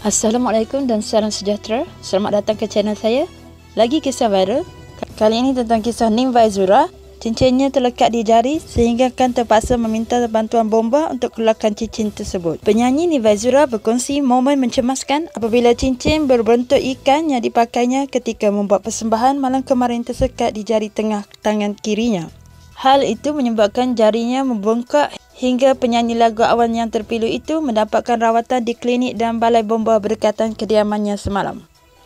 Assalamualaikum dan salam sejahtera. Selamat datang ke channel saya. Lagi kisah viral. Kali ini tentang kisah Ning Vaizura. Cincinnya terlekat di jari sehingga kan terpaksa meminta bantuan bomba untuk keluarkan cincin tersebut. Penyanyi Ning Vaizura berkongsi momen mencemaskan apabila cincin berbentuk ikan yang dipakainya ketika membuat persembahan malam kemarin tersekat di jari tengah tangan kirinya. Hal itu menyebabkan jarinya membengkak hingga penyanyi lagu awan yang terpilu itu mendapatkan rawatan di klinik dan balai bomba berdekatan kediamannya semalam.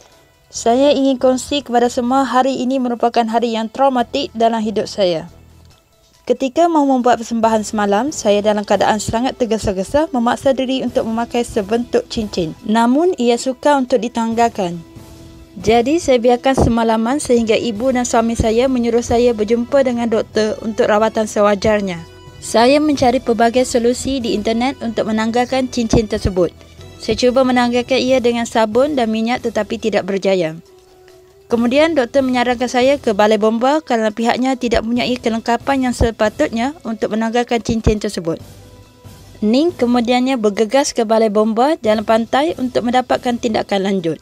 Saya ingin kongsi kepada semua, hari ini merupakan hari yang traumatik dalam hidup saya. Ketika mau membuat persembahan semalam, saya dalam keadaan sangat tergesa-gesa memaksa diri untuk memakai sebentuk cincin. Namun ia sukar untuk ditanggalkan. Jadi saya biarkan semalaman sehingga ibu dan suami saya menyuruh saya berjumpa dengan doktor untuk rawatan sewajarnya. Saya mencari pelbagai solusi di internet untuk menanggalkan cincin tersebut. Saya cuba menanggalkan ia dengan sabun dan minyak tetapi tidak berjaya. Kemudian doktor menyarankan saya ke balai bomba kerana pihaknya tidak mempunyai kelengkapan yang sepatutnya untuk menanggalkan cincin tersebut. Ning kemudiannya bergegas ke balai bomba jalan pantai untuk mendapatkan tindakan lanjut.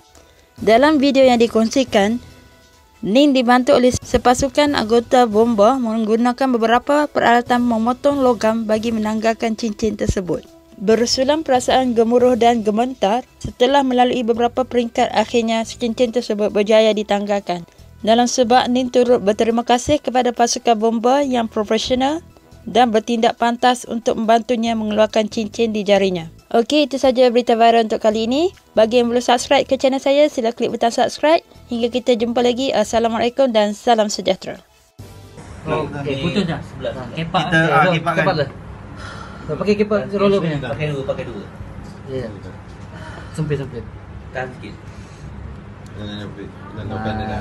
Dalam video yang dikongsikan, Ning dibantu oleh sepasukan anggota bomba menggunakan beberapa peralatan memotong logam bagi menanggalkan cincin tersebut. Bersulam perasaan gemuruh dan gemetar setelah melalui beberapa peringkat, akhirnya cincin tersebut berjaya ditanggalkan. Dalam sebab, Ning turut berterima kasih kepada pasukan bomba yang profesional dan bertindak pantas untuk membantunya mengeluarkan cincin di jarinya. Okey, itu saja berita viral untuk kali ini. Bagi yang belum subscribe ke channel saya, sila klik butang subscribe. Hingga kita jumpa lagi. Assalamualaikum dan salam sejahtera. Okey, putus dah. Kepak. Kepak lah. Pakai kepak roller punya. Pakai dua. Ya. Sempit. Tahan sikit. Okey.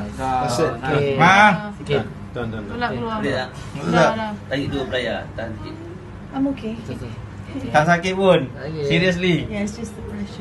Sikit. Tuan. Boleh tak? Dah. Tarik dua belayar. Tahan sikit. I'm okay. Tak sakit pun. Okay. Seriously. Yeah, it's just the pressure.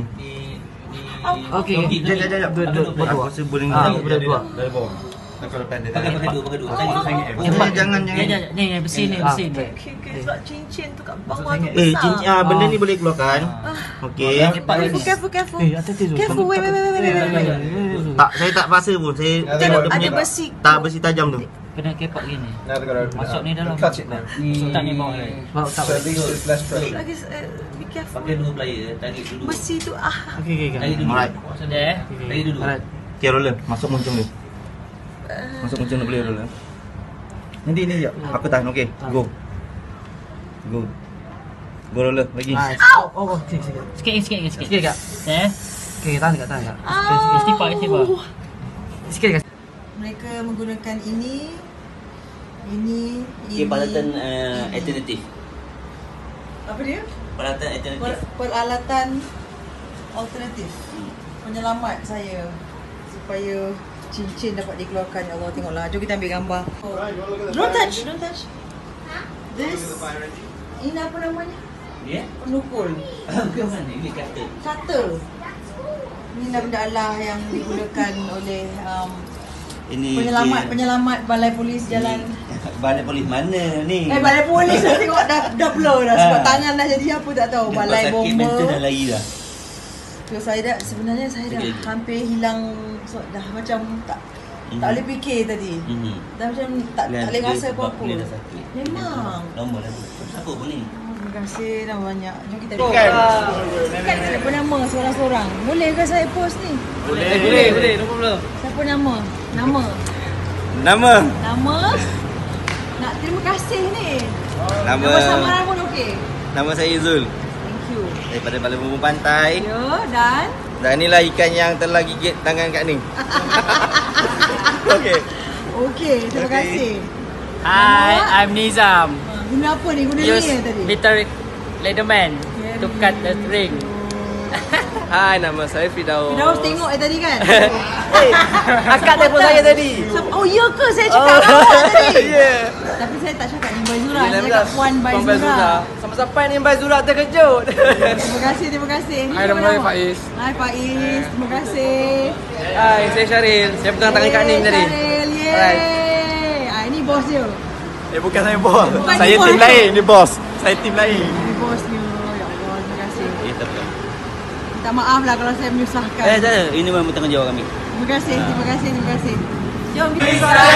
Okey. Jap. Berdua. Aku rasa boleh Berdua. dari bawah. Kalau pendek. Pakai dua. Kepak Jangan. Ni bersih ni. Okay, sebab cincin tu kat bawah tu besar. Cincin benda ni boleh keluarkan. Okey. Careful. Careful, wait. Tak, saya tak paksa pun. Saya tengok dia punya Ada besi. tak besi tajam tu. Kena kepak gini. Masuk ni dalam. Masuk tak ni bawah ni. Sebab tak. Lagi, be careful. Pakai dua belayar. Tarik dulu. Besi tu Okey. Tarik dulu. Alright. Tarik dulu. Okey, roller. Masuk muncung dia. Masuk muncung dia boleh roller. Nanti ni jap. Aku tahan. Okey. Go roller lagi. Oh, sikit kak. Okey, tahan kak. Istighfar. Sikit kak. Mereka menggunakan ini. Okey, peralatan alternatif. Apa dia? Peralatan alternatif. Peralatan alternatif. Penyelamat saya supaya cincin dapat dikeluarkan. Ya Allah, tengoklah. Jom kita ambil gambar. Don't touch. This. Ini apa namanya? Ya? Penukul. Bukan mana? Ini kata. Ini benda Allah yang digunakan oleh Ini penyelamat balai polis jalan. Balai polis mana ni? Balai polis dah tengok dah blur dah sebab tangan dah jadi apa tak tahu. Balai bomba. Mental dah lari dah. So sebenarnya saya dah hampir hilang, dah macam tak boleh fikir tadi. Dah macam tak boleh rasa apa-apa. Memang. Normal lah. Siapa pun ni? Terima kasih dah banyak. Jom kita siapa nama seorang-seorang? Boleh ke saya post ni? Boleh. No problem. Siapa nama? Nama. Nak terima kasih ni. Nama samaran pun okey. Nama saya Zul. Thank you. Daripada Balai Bomba Pantai. Ya, dan inilah ikan yang telah gigit tangan Kak Ning. Okey, terima kasih. Hi, I'm Nizam. Guna apa ni? Guna Use ni tadi? bitter leatherman to cut the ring. Hai, nama saya Firdaus. Firdaus tengok tadi kan? Akak telefon saya tadi. Oh, ya ke saya cakap awak tadi? Ya. Tapi saya tak cakap ni Baizura, saya cakap Puan Baizura. Sampai ni Baizura terkejut. Terima kasih. Hai, nama saya Faiz. Hai Faiz, terima kasih. Hai, saya Syaril. Saya pegang tangan Kak Ning tadi. Syaril, yeay. Ini bos dia. Bukan saya bos. Bukan Saya bos. tim lain, ni bos. Saya tim lain. Ini bosnya. Ya Allah, terima kasih. Tak apa. Minta maaf lah kalau saya menyusahkan. Tak ada. Ini memang tanggungjawab kami. Terima kasih. Jom kita